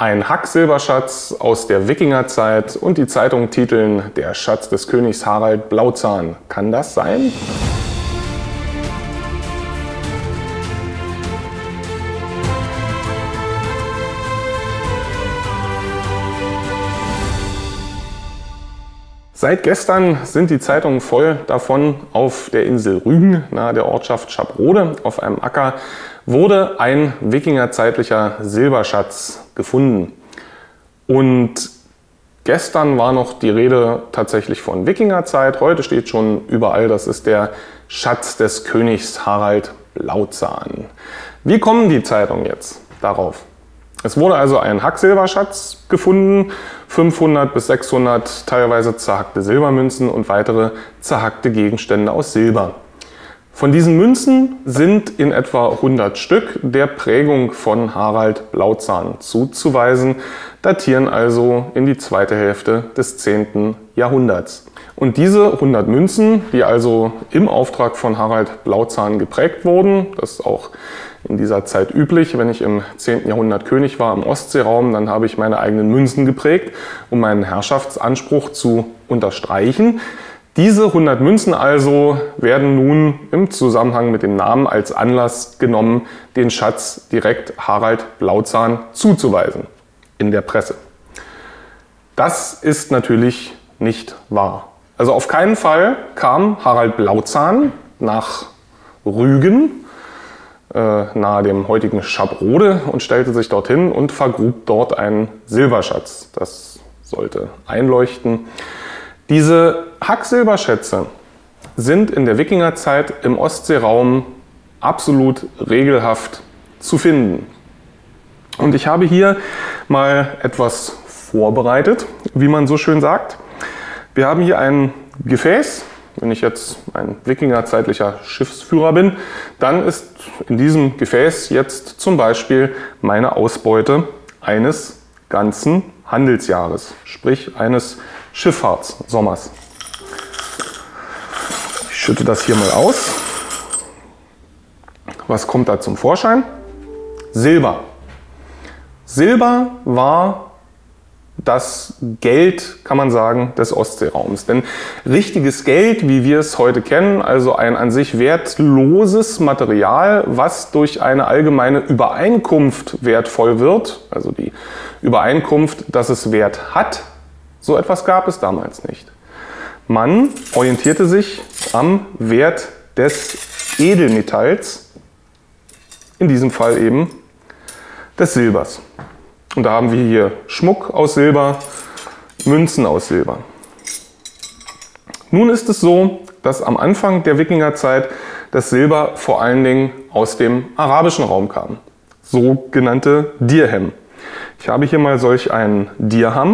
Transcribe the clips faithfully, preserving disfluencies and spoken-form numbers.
Ein Hacksilberschatz aus der Wikingerzeit und die Zeitungen titeln Der Schatz des Königs Harald Blauzahn. Kann das sein? Seit gestern sind die Zeitungen voll davon. Auf der Insel Rügen, nahe der Ortschaft Schaprode, auf einem Acker, wurde ein wikingerzeitlicher Silberschatz gefunden. Und gestern war noch die Rede tatsächlich von Wikingerzeit. Heute steht schon überall, das ist der Schatz des Königs Harald Blauzahn. Wie kommen die Zeitungen jetzt darauf? Es wurde also ein Hacksilberschatz gefunden, fünfhundert bis sechshundert teilweise zerhackte Silbermünzen und weitere zerhackte Gegenstände aus Silber. Von diesen Münzen sind in etwa hundert Stück der Prägung von Harald Blauzahn zuzuweisen, datieren also in die zweite Hälfte des zehnten Jahrhunderts. Und diese hundert Münzen, die also im Auftrag von Harald Blauzahn geprägt wurden, das ist auch in dieser Zeit üblich, wenn ich im zehnten Jahrhundert König war im Ostseeraum, dann habe ich meine eigenen Münzen geprägt, um meinen Herrschaftsanspruch zu unterstreichen. Diese hundert Münzen also werden nun im Zusammenhang mit dem Namen als Anlass genommen, den Schatz direkt Harald Blauzahn zuzuweisen in der Presse. Das ist natürlich nicht wahr. Also auf keinen Fall kam Harald Blauzahn nach Rügen, äh, nahe dem heutigen Schaprode, und stellte sich dorthin und vergrub dort einen Silberschatz. Das sollte einleuchten. Diese Hacksilberschätze sind in der Wikingerzeit im Ostseeraum absolut regelhaft zu finden. Und ich habe hier mal etwas vorbereitet, wie man so schön sagt. Wir haben hier ein Gefäß. Wenn ich jetzt ein wikingerzeitlicher Schiffsführer bin, dann ist in diesem Gefäß jetzt zum Beispiel meine Ausbeute eines ganzen Handelsjahres, sprich eines Schifffahrtssommers. Ich schütte das hier mal aus. Was kommt da zum Vorschein? Silber. Silber war das Geld, kann man sagen, des Ostseeraums. Denn richtiges Geld, wie wir es heute kennen, also ein an sich wertloses Material, was durch eine allgemeine Übereinkunft wertvoll wird, also die Übereinkunft, dass es Wert hat, so etwas gab es damals nicht. Man orientierte sich am Wert des Edelmetalls, in diesem Fall eben des Silbers. Und da haben wir hier Schmuck aus Silber, Münzen aus Silber. Nun ist es so, dass am Anfang der Wikingerzeit das Silber vor allen Dingen aus dem arabischen Raum kam. Sogenannte Dirhem. Ich habe hier mal solch einen Dirham.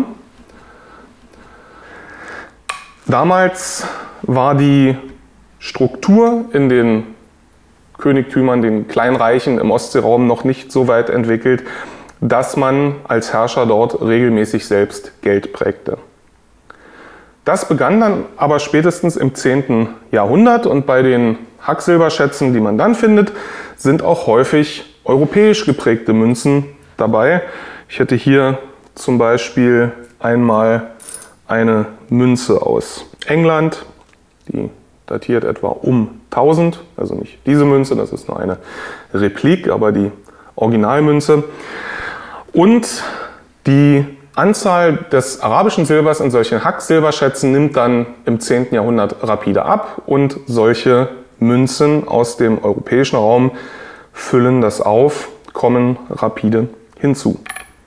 Damals war die Struktur in den Königtümern, den Kleinreichen im Ostseeraum noch nicht so weit entwickelt, dass man als Herrscher dort regelmäßig selbst Geld prägte. Das begann dann aber spätestens im zehnten Jahrhundert, und bei den Hacksilberschätzen, die man dann findet, sind auch häufig europäisch geprägte Münzen dabei. Ich hätte hier zum Beispiel einmal eine Münze aus England, die datiert etwa um tausend, also nicht diese Münze, das ist nur eine Replik, aber die Originalmünze. Und die Anzahl des arabischen Silbers in solchen Hacksilberschätzen nimmt dann im zehnten Jahrhundert rapide ab, und solche Münzen aus dem europäischen Raum füllen das auf, kommen rapide hinzu.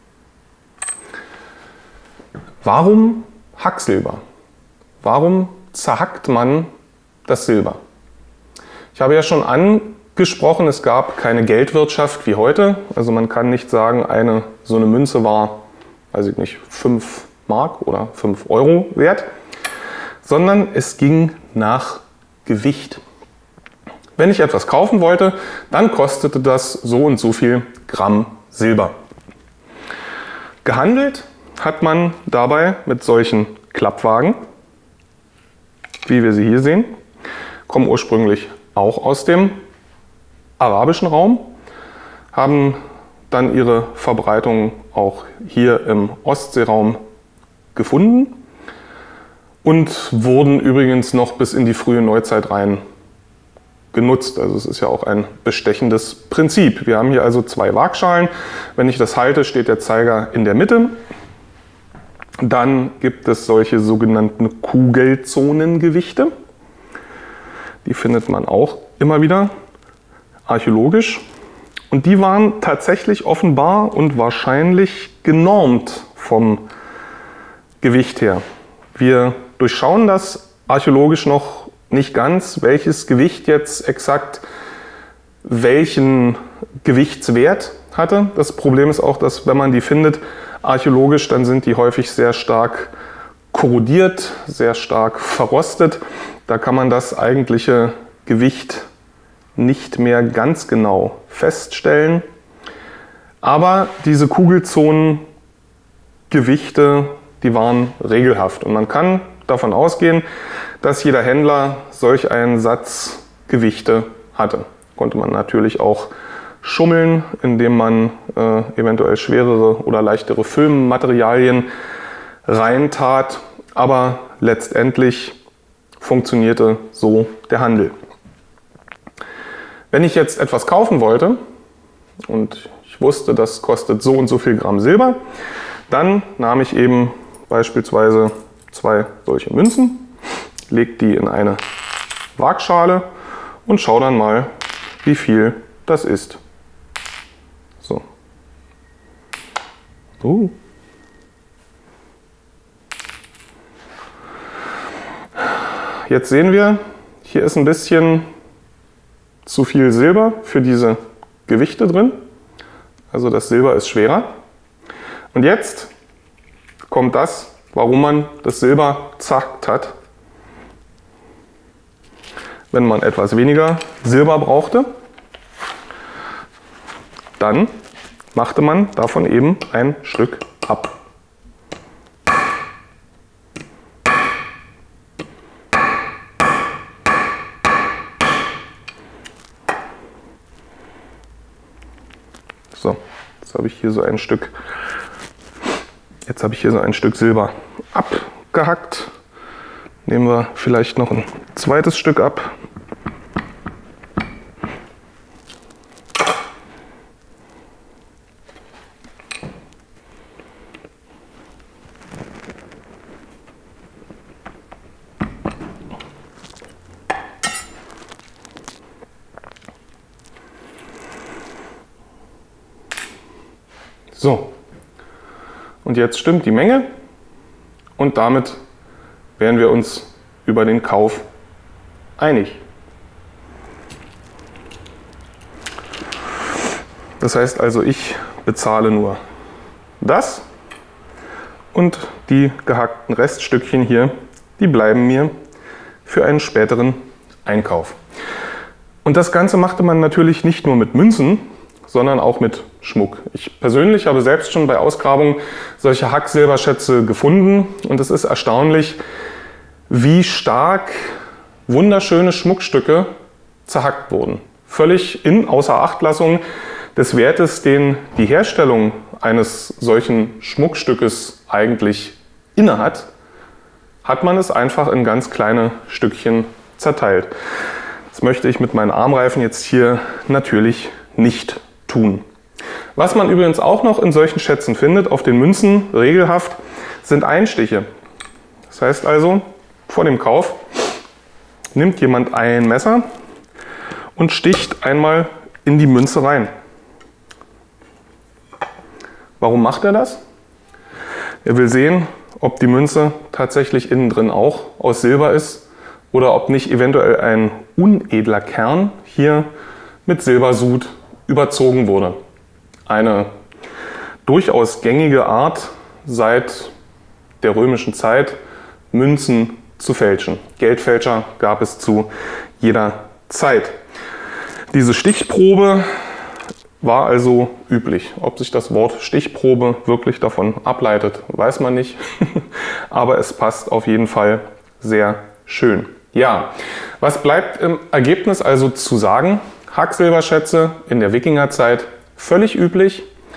Warum Hacksilber? Warum zerhackt man das Silber? Ich habe ja schon angesprochen, es gab keine Geldwirtschaft wie heute. Also man kann nicht sagen, eine so eine Münze war, weiß ich nicht, fünf Mark oder fünf Euro wert, sondern es ging nach Gewicht. Wenn ich etwas kaufen wollte, dann kostete das so und so viel Gramm Silber. Gehandelt hat man dabei mit solchen Klappwagen, wie wir sie hier sehen, kommen ursprünglich auch aus dem arabischen Raum, haben dann ihre Verbreitung auch hier im Ostseeraum gefunden und wurden übrigens noch bis in die frühe Neuzeit rein genutzt. Also es ist ja auch ein bestechendes Prinzip. Wir haben hier also zwei Waagschalen. Wenn ich das halte, steht der Zeiger in der Mitte. Dann gibt es solche sogenannten Kugelzonengewichte. Die findet man auch immer wieder archäologisch. Und die waren tatsächlich offenbar und wahrscheinlich genormt vom Gewicht her. Wir durchschauen das archäologisch noch nicht ganz, welches Gewicht jetzt exakt welchen Gewichtswert hatte. Das Problem ist auch, dass wenn man die findet archäologisch, dann sind die häufig sehr stark korrodiert, sehr stark verrostet. Da kann man das eigentliche Gewicht nicht mehr ganz genau feststellen. Aber diese Kugelzonengewichte, die waren regelhaft. Und man kann davon ausgehen, dass jeder Händler solch einen Satz Gewichte hatte. Konnte man natürlich auch schummeln, indem man äh, eventuell schwerere oder leichtere Filmmaterialien reintat. Aber letztendlich funktionierte so der Handel. Wenn ich jetzt etwas kaufen wollte und ich wusste, das kostet so und so viel Gramm Silber, dann nahm ich eben beispielsweise zwei solche Münzen, lege die in eine Waagschale und schaue dann mal, wie viel das ist. So. Uh. Jetzt sehen wir, hier ist ein bisschen zu viel Silber für diese Gewichte drin. Also das Silber ist schwerer. Und jetzt kommt das, warum man das Silber zerhackt hat. Wenn man etwas weniger Silber brauchte, dann machte man davon eben ein Stück ab. So, jetzt habe ich hier so ein Stück, jetzt habe ich hier so ein Stück Silber abgehackt. Nehmen wir vielleicht noch ein zweites Stück ab. So, und jetzt stimmt die Menge und damit wären wir uns über den Kauf einig. Das heißt also, ich bezahle nur das und die gehackten Reststückchen hier, die bleiben mir für einen späteren Einkauf. Und das Ganze machte man natürlich nicht nur mit Münzen, sondern auch mit Schmuck. Ich persönlich habe selbst schon bei Ausgrabungen solche Hacksilberschätze gefunden und es ist erstaunlich, wie stark wunderschöne Schmuckstücke zerhackt wurden. Völlig in Außerachtlassung des Wertes, den die Herstellung eines solchen Schmuckstückes eigentlich innehat, hat man es einfach in ganz kleine Stückchen zerteilt. Das möchte ich mit meinen Armreifen jetzt hier natürlich nicht tun. Was man übrigens auch noch in solchen Schätzen findet, auf den Münzen regelhaft, sind Einstiche. Das heißt also, vor dem Kauf nimmt jemand ein Messer und sticht einmal in die Münze rein. Warum macht er das? Er will sehen, ob die Münze tatsächlich innen drin auch aus Silber ist oder ob nicht eventuell ein unedler Kern hier mit Silbersud überzogen wurde. Eine durchaus gängige Art seit der römischen Zeit, Münzen zu fälschen. Geldfälscher gab es zu jeder Zeit. Diese Stichprobe war also üblich. Ob sich das Wort Stichprobe wirklich davon ableitet, weiß man nicht. Aber es passt auf jeden Fall sehr schön. Ja, was bleibt im Ergebnis also zu sagen? Hacksilberschätze in der Wikingerzeit völlig üblich.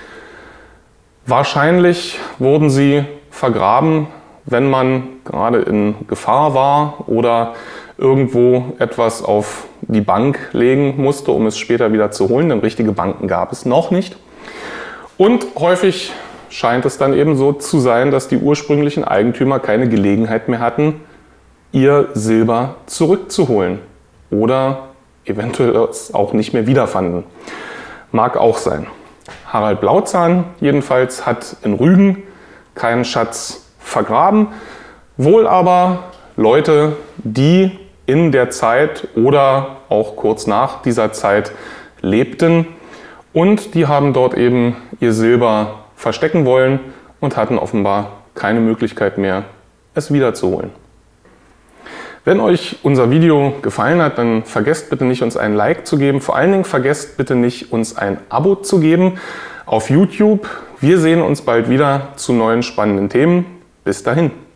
Wahrscheinlich wurden sie vergraben, wenn man gerade in Gefahr war oder irgendwo etwas auf die Bank legen musste, um es später wieder zu holen, denn richtige Banken gab es noch nicht. Und häufig scheint es dann eben so zu sein, dass die ursprünglichen Eigentümer keine Gelegenheit mehr hatten, ihr Silber zurückzuholen oder eventuell es auch nicht mehr wiederfanden. Mag auch sein. Harald Blauzahn jedenfalls hat in Rügen keinen Schatz vergraben, wohl aber Leute, die in der Zeit oder auch kurz nach dieser Zeit lebten und die haben dort eben ihr Silber verstecken wollen und hatten offenbar keine Möglichkeit mehr, es wiederzuholen. Wenn euch unser Video gefallen hat, dann vergesst bitte nicht, uns ein Like zu geben. Vor allen Dingen vergesst bitte nicht, uns ein Abo zu geben auf YouTube. Wir sehen uns bald wieder zu neuen spannenden Themen. Bis dahin.